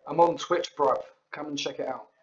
I'm on Twitch, bro. Come and check it out.